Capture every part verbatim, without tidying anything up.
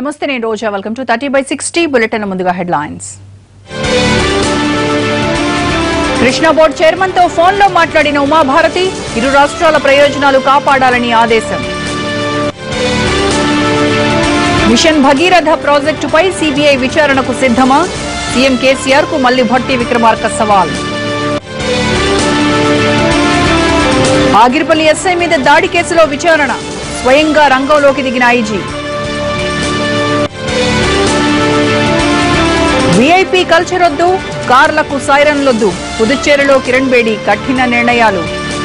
నమస్తే నేను Roja welcome to thirty by sixty bulletin ముందుగా హెడ్లైన్స్. కృష్ణా బోర్డు చైర్మన్ తో ఫోన్ లో మాట్లాడిన ఉమాభారతి ఇరు రాష్ట్రాల ప్రయోజనాలు కాపాడాలని ఆదేశం. మిషన్ భగీరథ ప్రాజెక్టుపై సీబీఐ విచారణకు సిద్ధమా? సీఎం కేసీఆర్ కు మళ్లీ భట్టి విక్రమార్క సవాల్. ఆగిరిపల్లి ఎస్ఐ మీద దాడి కేసులో విచారణ, స్వయంగా రంగంలోకి దిగిన ఐజీ. వీఐపీ కల్చర్ వద్దు, కార్లకు సైరన్లొద్దు, పుదుచ్చేరిలో కిరణ్ బేడి కఠిన నిర్ణయాలు.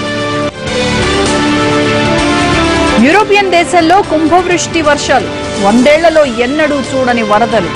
యూరోపియన్ దేశాల్లో కుంభవృష్టి వర్షాలు, వందేళ్లలో ఎన్నడూ చూడని వరదలు.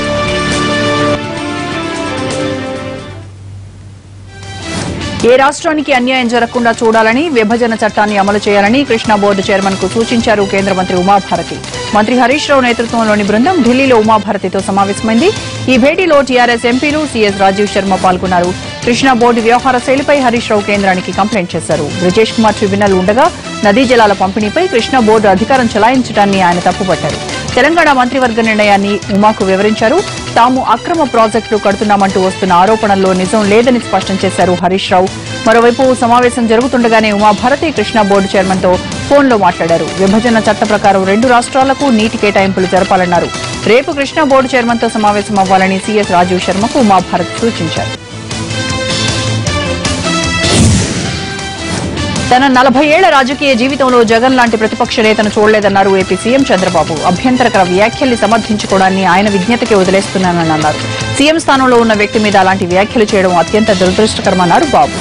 ఏ రాష్ట్రానికి అన్యాయం జరగకుండా చూడాలని, విభజన చట్టాన్ని అమలు చేయాలని కృష్ణా బోర్డు చైర్మన్ కు సూచించారు కేంద్ర మంత్రి ఉమాభారతి. మంత్రి హరీష్ రావు నేతృత్వంలోని బృందం ఢిల్లీలో ఉమాభారతితో సమావేశమైంది. ఈ భేటీలో టీఆర్ఎస్ ఎంపీలు సీఎస్ రాజీవ్ శర్మ పాల్గొన్నారు. కృష్ణా బోర్డు వ్యవహార శైలిపై హరీష్ రావు కేంద్రానికి కంప్లైంట్ చేశారు. బ్రిజేష్ కుమార్ ట్రిబ్యునల్ ఉండగా నదీ జలాల పంపిణీపై కృష్ణా బోర్డు అధికారం చెలాయించడాన్ని ఆయన తప్పుపట్టారు. తెలంగాణ మంత్రివర్గ నిర్ణయాన్ని ఉమాకు వివరించారు. తాము అక్రమ ప్రాజెక్టులు కడుతున్నామంటూ వస్తున్న ఆరోపణల్లో నిజం లేదని స్పష్టం చేశారు హరీష్ రావు. మరోవైపు సమావేశం జరుగుతుండగానే ఉమాభారతి కృష్ణా బోర్డు చైర్మన్ తో ఫోన్ లో మాట్లాడారు. విభజన చట్ట ప్రకారం రెండు రాష్ట్రాలకు నీటి కేటాయింపులు జరపాలన్నారు. రేపు కృష్ణా బోర్డు చైర్మన్ తో సమావేశం అవ్వాలని సీఎస్ రాజీవ్ శర్మకు ఉమాభారతి సూచించారు. తన నలభై ఏళ్ల రాజకీయ జీవితంలో జగన్ లాంటి ప్రతిపక్ష నేతను చూడలేదన్నారు ఏపీ సీఎం చంద్రబాబు. అభ్యంతరకర వ్యాఖ్యల్ని సమర్థించుకోవడాన్ని ఆయన విజ్ఞతకే వదిలేస్తున్నానని అన్నారు. సీఎం స్థానంలో ఉన్న వ్యక్తి మీద అలాంటి వ్యాఖ్యలు చేయడం అత్యంత దురదృష్టకరమన్నారు బాబు.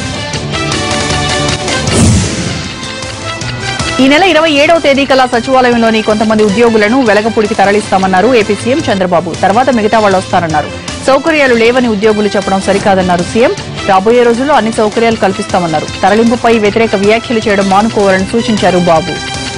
ఈ నెల ఇరవై ఏడవ తేదీ కల్లా సచివాలయంలోని కొంతమంది ఉద్యోగులను వెలగపూడికి తరలిస్తామన్నారు ఏపీ సీఎం చంద్రబాబు. తర్వాత మిగతా వాళ్ళు వస్తారన్నారు. సౌకర్యాలు లేవని ఉద్యోగులు చెప్పడం సరికాదన్నారు సీఎం. రాబోయే రోజుల్లో అన్ని సౌకర్యాలు కల్పిస్తామన్నారు. తరలింపుపై వ్యతిరేక వ్యాఖ్యలు చేయడం మానుకోవాలని సూచించారు బాబు.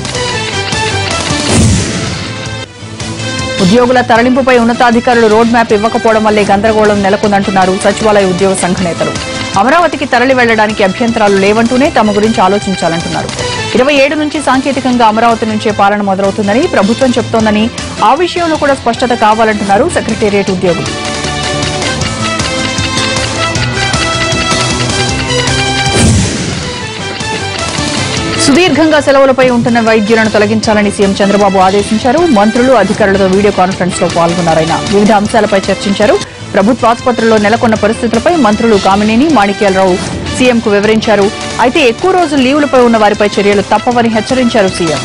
ఉద్యోగుల తరలింపుపై ఉన్నతాధికారులు రోడ్ మ్యాప్ ఇవ్వకపోవడం వల్లే గందరగోళం నెలకొందంటున్నారు సచివాలయ ఉద్యోగ సంఘ నేతలు. అమరావతికి తరలి వెళ్లడానికి అభ్యంతరాలు లేవంటూనే తమ గురించి ఆలోచించాలంటున్నారు. ఇరవై ఏడు నుంచి సాంకేతికంగా అమరావతి నుంచే పాలన మొదలవుతుందని ప్రభుత్వం చెబుతోందని, ఆ విషయంలో కూడా స్పష్టత కావాలంటున్నారు సెక్రటేరియట్ ఉద్యోగులు. సుదీర్ఘంగా సెలవులపై ఉంటున్న వైద్యులను తొలగించాలని సీఎం చంద్రబాబు ఆదేశించారు. మంత్రులు, అధికారులతో వీడియో కాన్ఫరెన్స్ లో పాల్గొన్నారాయన. వివిధ అంశాలపై చర్చించారు. ప్రభుత్వ ఆసుపత్రుల్లో నెలకొన్న పరిస్థితులపై మంత్రులు కామినేని, మాణిక్యాలరావు సీఎంకు వివరించారు. అయితే ఎక్కువ రోజులు లీవులపై ఉన్న వారిపై చర్యలు తప్పవని హెచ్చరించారు సీఎం.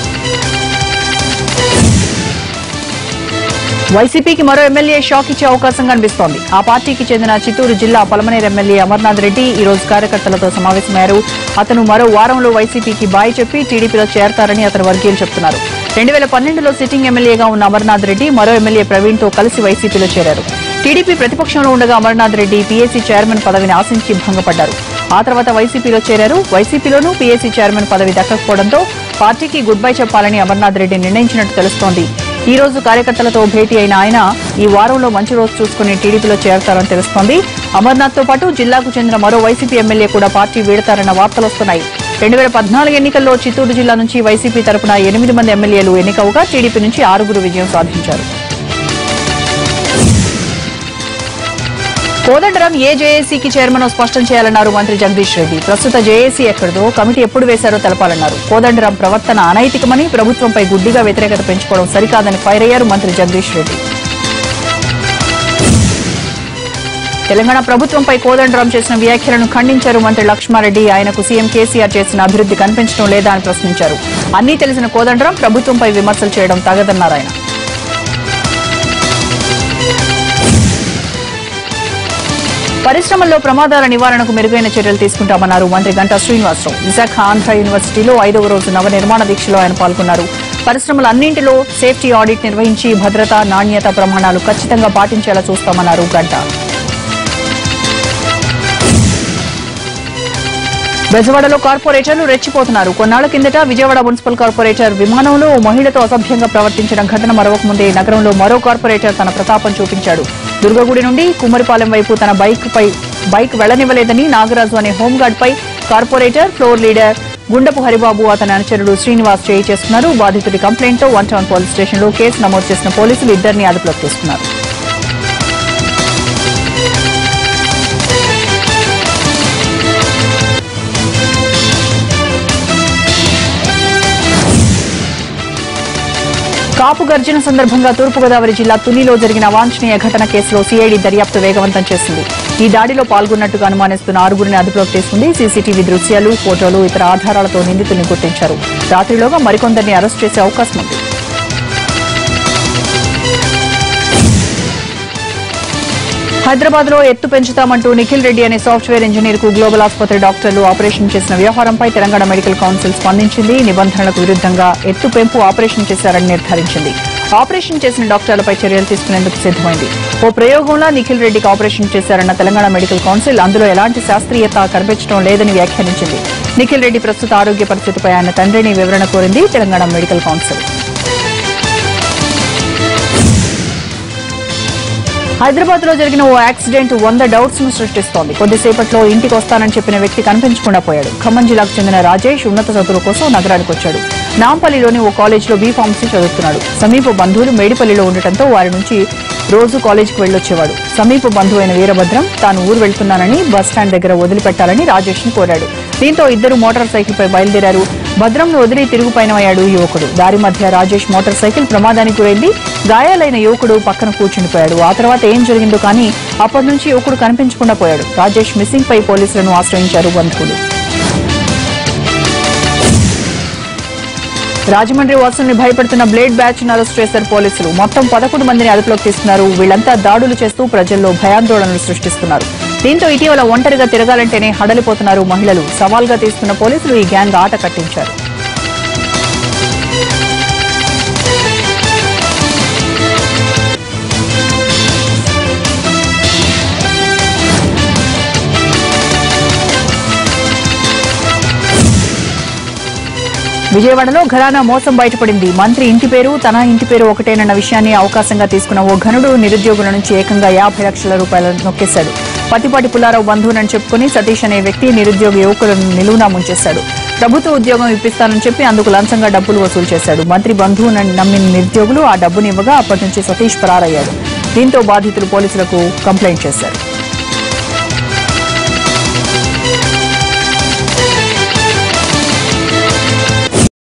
వైసీపీకి మరో ఎమ్మెల్యే షాక్ ఇచ్చే అవకాశం కనిపిస్తోంది. ఆ పార్టీకి చెందిన చిత్తూరు జిల్లా పలమనేరు ఎమ్మెల్యే అమర్నాథ్ రెడ్డి ఈ రోజు కార్యకర్తలతో సమావేశమయ్యారు. అతను మరో వారంలో వైసీపీకి బాయ్ చెప్పి టీడీపీలో చేరతారని అతని వర్గీయులు చెబుతున్నారు. రెండు వేల పన్నెండులో సిట్టింగ్ ఎమ్మెల్యేగా ఉన్న అమర్నాథ్ రెడ్డి మరో ఎమ్మెల్యే ప్రవీణ్ తో కలిసి వైసీపీలో చేరారు. టీడీపీ ప్రతిపక్షంలో ఉండగా అమర్నాథ్ రెడ్డి పీఏసీ చైర్మన్ పదవిని ఆశించి భంగపడ్డారు. ఆ తర్వాత వైసీపీలో చేరారు. వైసీపీలోనూ పీఏసీ చైర్మన్ పదవి దక్కకపోవడంతో పార్టీకి గుడ్ బై చెప్పాలని అమర్నాథ్ రెడ్డి నిర్ణయించినట్టు తెలుస్తోంది. ఈ రోజు కార్యకర్తలతో భేటీ అయిన ఆయన ఈ వారంలో మంచి రోజు చూసుకుని టీడీపీలో చేరతారని తెలుస్తోంది. అమర్నాథ్ తో పాటు జిల్లాకు చెందిన మరో వైసీపీ ఎమ్మెల్యే కూడా పార్టీ వీడతారన్న వార్తలొస్తున్నాయి. రెండు వేల పద్నాలుగు ఎన్నికల్లో చిత్తూరు జిల్లా నుంచి వైసీపీ తరపున ఎనిమిది మంది ఎమ్మెల్యేలు ఎన్నికవుగా టీడీపీ నుంచి ఆరుగురు విజయం సాధించారు. కోదండరాం ఏ జేఏసీకి చైర్మన్ స్పష్టం చేయాలన్నారు మంత్రి జగదీష్ రెడ్డి. ప్రస్తుత జేఏసీ ఎక్కడిదో, కమిటీ ఎప్పుడు వేశారో తెలపాలన్నారు. కోదండరాం ప్రవర్తన అనైతికమని, ప్రభుత్వంపై గుడ్డిగా వ్యతిరేకత పెంచుకోవడం సరికాదని ఫైర్ అయ్యారు మంత్రి జగదీష్ రెడ్డి. తెలంగాణ ప్రభుత్వంపై కోదండరాం చేసిన వ్యాఖ్యలను ఖండించారు మంత్రి లక్ష్మారెడ్డి. ఆయనకు సీఎం కేసీఆర్ చేసిన అభివృద్ధి కనిపించడం లేదా అని ప్రశ్నించారు. అన్నీ తెలిసిన కోదండరాం ప్రభుత్వంపై విమర్శలు చేయడం తగదన్నారు ఆయన. పరిశ్రమల్లో ప్రమాదాల నివారణకు మెరుగైన చర్యలు తీసుకుంటామన్నారు మంత్రి గంటా శ్రీనివాసరావు. విశాఖ ఆంధ్ర యూనివర్సిటీలో ఐదవ రోజు నవనిర్మాణ దీక్షలో ఆయన పాల్గొన్నారు. పరిశ్రమలన్నింటిలో సేఫ్టీ ఆడిట్ నిర్వహించి భద్రత, నాణ్యత ప్రమాణాలు ఖచ్చితంగా పాటించేలా చూస్తామన్నారు గంటా. బెజవాడలో కార్పొరేటర్లు రెచ్చిపోతున్నారు. కొన్నాళ్ల కిందట విజయవాడ మున్సిపల్ కార్పొరేటర్ విమానంలో మహిళతో అసభ్యంగా ప్రవర్తించిన ఘటన మరవకముందే నగరంలో మరో కార్పొరేటర్ తన ప్రతాపం చూపించాడు. దుర్గగుడి నుండి కుమ్మరిపాలెం వైపు తన బైక్ పై బైక్ వెళ్లనివ్వలేదని నాగరాజు అనే హోంగార్డ్ పై corporator, floor leader Gundapu Haribabu అతని అనుచరుడు శ్రీనివాస్ చేయి చేసుకున్నారు. బాధితుడి కంప్లైంట్తో వన్ టౌన్ పోలీస్ స్టేషన్లో కేసు నమోదు చేసిన పోలీసులు ఇద్దరిని అదుపులోకి తీసుకున్నారు. కాపు గర్జన సందర్భంగా తూర్పుగోదావరి జిల్లా తునిలో జరిగిన అవాంఛనీయ ఘటన కేసులో సీఐడీ దర్యాప్తు వేగవంతం చేసింది. ఈ దాడిలో పాల్గొన్నట్టుగా అనుమానిస్తున్న ఆరుగురిని అదుపులోకి తీసుకుంది. సీసీటీవీ దృశ్యాలు, ఫోటోలు, ఇతర ఆధారాలతో నిందితుల్ని గుర్తించారు. రాత్రిలోగా మరికొందరిని అరెస్ట్ చేసే అవకాశం ఉంది. హైదరాబాద్ లో ఎత్తు పెంచుతామంటూ నిఖిల్ రెడ్డి అనే సాఫ్ట్వేర్ ఇంజనీర్ కు గ్లోబల్ ఆసుపత్రి డాక్టర్లు ఆపరేషన్ చేసిన వ్యవహారంపై తెలంగాణ మెడికల్ కౌన్సిల్ స్పందించింది. నిబంధనలకు విరుద్ధంగా ఎత్తు పెంపు ఆపరేషన్ చేశారని నిర్ధారించింది. ఆపరేషన్ చేసిన డాక్టర్లపై చర్యలు తీసుకునేందుకు సిద్దమైంది. ఓ ప్రయోగంలో నిఖిల్ రెడ్డికి ఆపరేషన్ చేశారన్న తెలంగాణ మెడికల్ కౌన్సిల్ అందులో ఎలాంటి శాస్త్రీయత కనిపించడం లేదని వ్యాఖ్యానించింది. నిఖిల్ రెడ్డి ప్రస్తుత ఆరోగ్య పరిస్థితిపై ఆయన తండ్రిని వివరణ కోరింది తెలంగాణ మెడికల్ కౌన్సిల్. హైదరాబాద్ లో జరిగిన ఓ యాక్సిడెంట్ వంద డౌట్స్ ను సృష్టిస్తోంది. కొద్దిసేపట్లో ఇంటికి వస్తానని చెప్పిన వ్యక్తి కనిపించకుండా పోయాడు. ఖమ్మం జిల్లాకు చెందిన రాజేష్ ఉన్నత చదువుల కోసం నగరానికి వచ్చాడు. నాంపల్లిలోని ఓ కాలేజీలో బీ ఫార్మసీ చదువుతున్నాడు. సమీప బంధువులు మేడిపల్లిలో ఉండటంతో వారి నుంచి రోజు కాలేజీకి వెళ్లొచ్చేవాడు. సమీప బంధువు అయిన వీరభద్రం తాను ఊరు వెళ్తున్నానని బస్టాండ్ దగ్గర వదిలిపెట్టాలని రాజేష్ ని కోరాడు. దీంతో ఇద్దరు మోటార్ సైకిల్ పై బయలుదేరారు. భద్రంను వదిలి తిరుగు పయనమయ్యాడు యువకుడు. దారి మధ్య రాజేష్ మోటార్ సైకిల్ ప్రమాదానికి గురైంది. గాయాలైన యువకుడు పక్కన కూర్చుండిపోయాడు. ఆ తర్వాత ఏం జరిగిందో కానీ అప్పటి నుంచి యువకుడు కనిపించకుండా పోయాడు. రాజేష్ మిస్సింగ్ పై పోలీసులను ఆశ్రయించారు బంధువులు. రాజమండ్రి వాసుల్ని భయపెడుతున్న బ్లేడ్ బ్యాచ్ ను అరెస్ట్ చేశారు పోలీసులు. మొత్తం పదకొండు మందిని అదుపులోకి తీసుకున్నారు. వీళ్లంతా దాడులు చేస్తూ ప్రజల్లో భయాందోళనలు సృష్టిస్తున్నారు. దీంతో ఇటీవల ఒంటరిగా తిరగాలంటేనే హడలిపోతున్నారు మహిళలు. సవాల్గా తీసుకున్న పోలీసులు ఈ గ్యాంగ్ ఆట కట్టించారు. విజయవాడలో ఘరానా మోసం బయటపడింది. మంత్రి ఇంటి పేరు తన ఇంటి పేరు ఒకటేనన్న విషయాన్ని అవకాశంగా తీసుకున్న ఓ ఘనుడు నిరుద్యోగుల నుంచి ఏకంగా యాభై లక్షల రూపాయలను నొక్కేశాడు. పతిపాటి పుల్లారావు బంధువునని చెప్పుకుని సతీష్ అనే వ్యక్తి నిరుద్యోగ యువకులను నిలువునా ముంచేశాడు. ప్రభుత్వ ఉద్యోగం ఇప్పిస్తానని చెప్పి అందుకు లంచంగా డబ్బులు వసూలు చేశాడు. మంత్రి బంధువునని నమ్మిన నిరుద్యోగులు ఆ డబ్బుని ఇవ్వగా అప్పటి నుంచి సతీష్ పరారయ్యాడు. దీంతో బాధితులు పోలీసులకు కంప్లైంట్ చేశారు.